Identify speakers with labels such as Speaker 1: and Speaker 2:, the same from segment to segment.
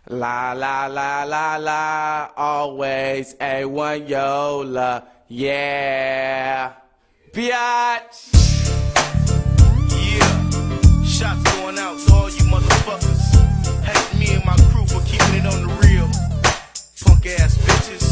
Speaker 1: La la la la la, always A1 Yola, yeah, biatch.
Speaker 2: Yeah, shots going out to all you motherfuckers. Hate me and my crew for keeping it on the real. Punk ass bitches.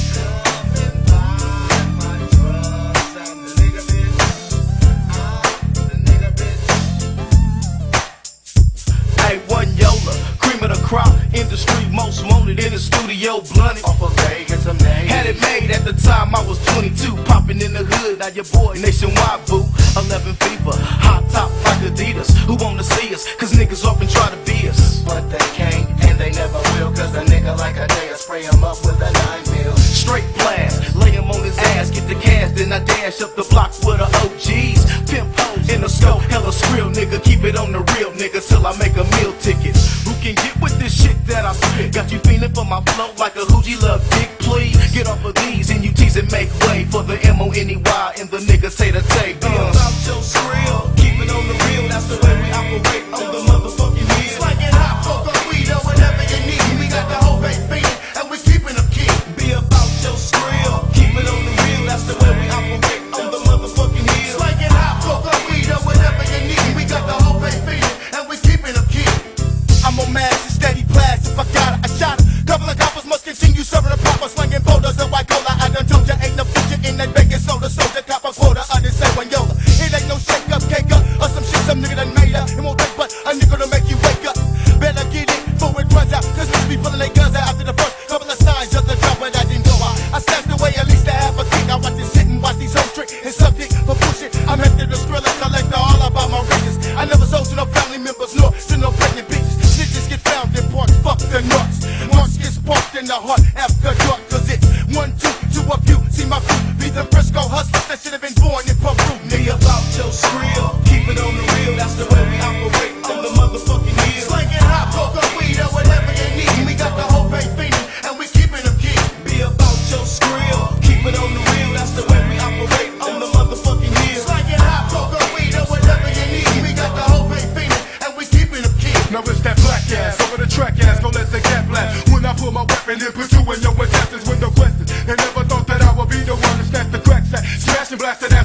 Speaker 2: A1 Yola, cream of the crop, industry most wanted in the studio, blunted.
Speaker 3: Off of Vegas, I'm named.
Speaker 2: Had it made at the time I was 22, popping in the hood. Now your boy nationwide boo, 11 fever, hot top like Adidas. Who wanna see us? Cause niggas often try to be us,
Speaker 3: But they can't, and they never will. Cause a nigga like a day, I spray him up with a 9mm.
Speaker 2: straight blast, lay him on his ass, get the cash, then I dash up the block with the OGs. Pimp hoes in the scope, hella skrill, nigga. Keep it on the real, nigga, till I make a meal ticket. Who can get with this shit that I spit? Got you feeling for my flow like a hoochie love dick, please. Get off of these and you tease and make way for the M-O-N-E-Y and the niggas say the tape. Be about your skrill, keep it on the real, that's the way we operate on the motherfucking hill.
Speaker 3: Slanging hot cocoa, weed, or whatever you need. We got the whole bank feeding, and we keeping them key.
Speaker 2: Be about your skrill, keep it on the real, that's the way we operate on the motherfucking hill.
Speaker 3: Slanging hot cocoa, weed, or whatever you need. We got the whole bank feeding, and we keeping them key.
Speaker 4: I'm on mass and steady blast. If I got it, I shot it. Couple of coppers must continue serving the proper. Slinging boulders and white cola. I done told ya ain't no future in that bacon soda. Soldier cop a quota of this A1 Yola. It ain't no shake up, cake up, or some shit some nigga done made up. It won't take but a nigga to make you wake up. Better get it before it runs out. Cause niggas be pulling their guns out after the first couple of signs of the drop, but I didn't go out. I snatched away at least to have a kick. I watch it sit and watch these hoes trick and suck dick for pushing. I'm after the skrill and collector all about my riches. I never sold to no family members nor to no pregnant bitches. Shit just get found in parks, fuck the nuts. Marks get sparked in the heart after dark. Cause it's 1, 2 to a few. See my crew be the Frisco hustlers that should have been born in Peru.
Speaker 2: Be about your skrill, keep it on the real, that's the way we operate on the motherfucking hill.
Speaker 3: Slanging hot cocoa, weed, or whatever you need. We got the whole bank feeding, and we keeping them key.
Speaker 2: Be about your skrill, keep it on the real, that's the way we operate on the motherfucking hill.
Speaker 3: Slanging hot cocoa, weed, or whatever you need. We got the whole bank feeding, and we keeping them key.
Speaker 5: Now it's that black ass over the track ass, gon' let the cat blast. When I pull my weapon and put you in your intestines with no questions. And never thought that I would be the one to snatch the crack sack, smash and blast it out.